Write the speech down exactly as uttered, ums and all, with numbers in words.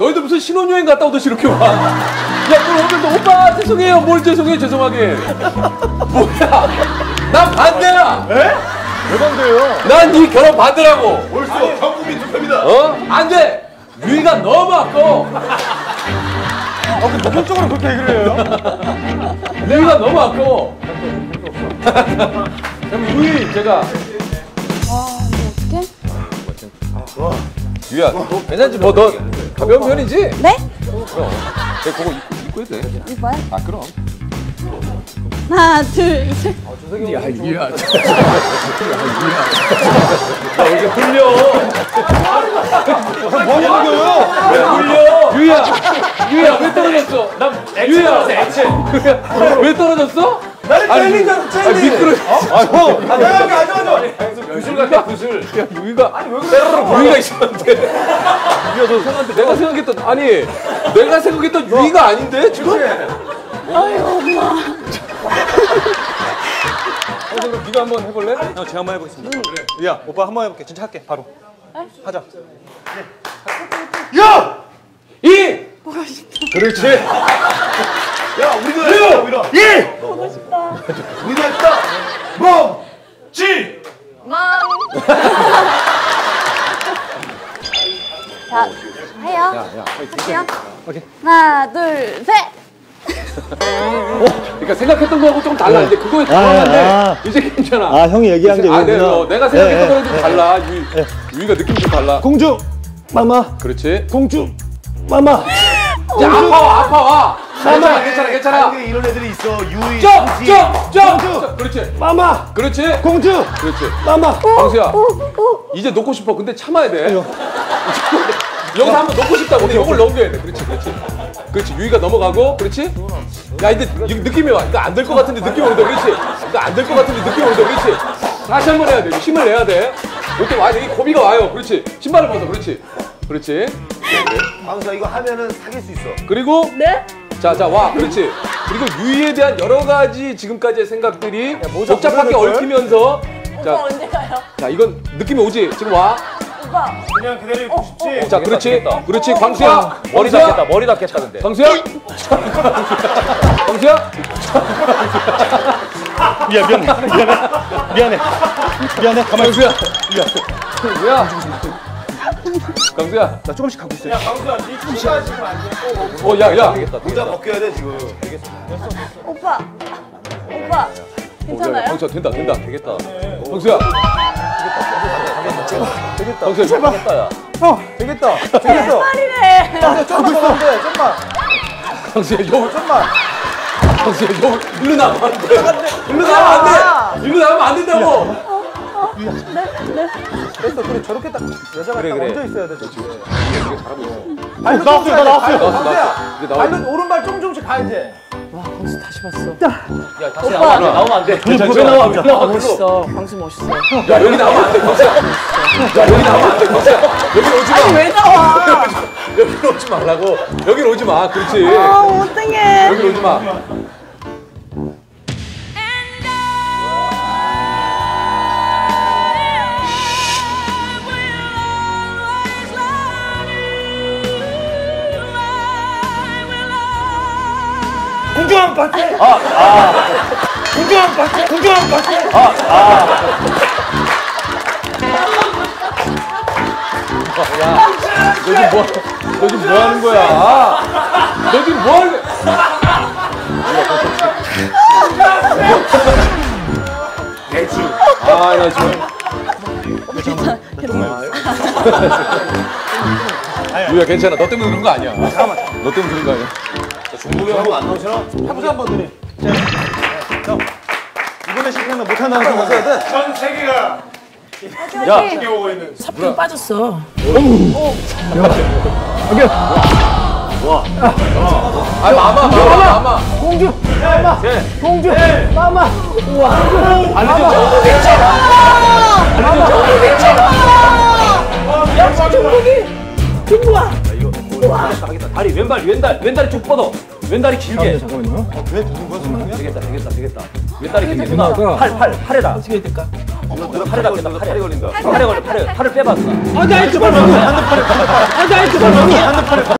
너희들 무슨 신혼여행 갔다 오듯이 이렇게 와. 야, 너 오늘 너 오빠 죄송해요. 뭘 죄송해 죄송하게. 뭐야? 난 반대야. 에? 왜 반대예요? 난 네 결혼 반대라고. 벌써 전국민 투표입니다. 어? 안 돼. 유이가 너무 아까워. 아, 그 본격적으로 그렇게 얘기를 해요? 유이가 너무 아까워. 그럼 유이 제가. 와, 이거 어떡해? 유이야, 너 괜찮지? 뭐 너 가벼운 편이지? 네? 그럼. 내가 그거 입고 해도 돼. 이거요? 아, 그럼. 하나, 둘, 셋. 야, 유이야. 야, 유이야. 나 이게 불려. 뭐 하는 거예요? 왜 불려? 유이야. 유이야, 왜 떨어졌어? 난 유이야. 액체. 왜 떨어졌어? 나는 젤리 잖아, 젤리. 아, 미끄러. 아, 형. 아, 내가 가져가줘. 구슬 같아, 구슬. 야, 유이가. 아니, 왜 그래? 유이가 있었는데. 유이야, 너 생각한테 내가 생각했던, 아니, 내가 생각했던 유이가 아닌데, 지금? 아유, 엄마. 어, 그럼 네가 한번 해볼래? 형, 제가 한번 해보겠습니다. 그래. 야, 오빠 한번 해볼게. 진짜 할게, 바로. 하자. 야! 이! 보고 싶다. 그렇지. 야, 우리도 했다, 우리도. 일! 보고 싶다. 우리도 했다. 멈! 지! 맘. 자, 해요. 야, 야, 할게요. 오케이. 하나, 둘, 셋. 어, 그러니까 생각했던 거하고 좀 달라. 근데 그거에 들어갔는데 아. 이제 괜찮아. 아, 형이 얘기한 게 아, 네, 이거구나. 어, 내가 생각했던 예, 거랑 좀 달라. 유이, 유이가 느낌이 좀 달라. 공주 마마, 그렇지. 공주 마마. 야, 아파와, 아파와. 괜찮아, 괜찮아, 괜찮아. 한국에 이런 애들이 있어. 유이, 점, 수지. 점, 점. 공주. 그렇지. 마마, 그렇지. 공주 그렇지. 마마. 광수야, 이제 놓고 싶어. 근데 참아야 돼. 여기서 한번 놓고 싶다고. 근데 이걸 넘겨야 돼. 그렇지, 그렇지. 그렇지. 유이가 넘어가고, 그렇지. 야, 이제 이거 느낌이 와. 이거 안 될 것 같은데 느낌이 오는데, 그렇지. 이거 안 될 것 같은데 느낌이 오는데, 그렇지. 다시 한 번 해야 돼. 이거 힘을 내야 돼. 이렇게 와, 여기 고비가 와요. 그렇지. 신발을 벗어. 그렇지. 그렇지. 광수야, 이거 하면은 사귈 수 있어. 그리고 네? 자, 자, 와, 그렇지. 그리고 유이에 대한 여러 가지 지금까지의 생각들이 모자 복잡하게 벗어야 될걸? 얽히면서 오빠 자, 언제 가요? 자, 이건 느낌이 오지. 지금 와. 오빠. 그냥 그대로 입고 싶지? 자, 그렇지. 그렇지. 광수야. 머리 광수야. 닿겠다, 머리 닿겠다, 근데. 광수야. 광수야. 미안 미안해 미안해 미안해 미안해 가만히 광수야. 뭐야? 광수야. 나 조금씩 가고 있어요. 광수야, 니 추가 지금 안 돼. 어, 야, 야. 모자 벗겨야 돼, 지금. 오빠. 오빠. 괜찮아요? 광수야, 된다, 된다. 되겠다. 광수야. 되겠다. 광수야, 제발. 겠다 야. 되겠다. 되겠어. 말이래. 광수야, 좀만 더 하면 돼, 좀만. 광수야, 요. 좀만. 광수야, 요. 일로 나가면 안 돼. 일로 나가면 안 돼. 일로 나가면 안 된다고. 됐어, 그래, 저렇게 딱 여자가 그래, 딱 그래. 얹어 있어야 돼, 지금. 나왔어, 나왔어요, 나 나왔어요. 나왔어, 나왔어. 이제 나와. 발로 오른발 조금 조금씩 가야 돼. 야, 다시 나오면 안 돼, 나오면 안 돼. 왜 나와? 왜 나와? 멋있어. 광수 멋있어. 야, 여기 나오면 안 돼, 광수야. 야, 여기 나오면 안 돼, 광수야. 여기 오지 마. 아니 왜 나와? 여기 오지 말라고. 여기 오지 마. 그렇지. 아 어떡해. 여기 오지 마. 공주왕 봤지? 아, 아. 공주왕 봤지? 공주왕 봤지? 아, 아. 너 지금 뭐, 너 지금 뭐 하는 거야? 너 지금 뭐 하는 거야? 아, 나 지금. 유야, 괜찮아. 너 때문에 그런 거 아니야. 잠깐만. 너 때문에 그런 거 아니야. 중국에 하고 안 나오시나? 해보자 한번 누님. 형 이번에 실패하면 못하는 항상 왔어야 돼. 전 세계가 야, 지켜보고 있는. 사표 빠졌어. 아, 마마, 마마, 마마. 공주 마마, 공주 마마. 우와. 역시 중국이 중국아. 다리, 왼발, 왼다리, 왼다리 쭉 뻗어. 왼다리 길게. 잠깐만요. 왜 두는 거야? 되겠다, 되겠다, 되겠다. 왼다리 길게. 누나, 팔, 팔, 팔에다. 어떻게 해야 될까? 팔에다 뺀다, 팔에 걸린다. 팔에 걸려, 팔에, 팔을 빼봐, 누나. 아, 나 이거 봐. 아, 나 이거 봐.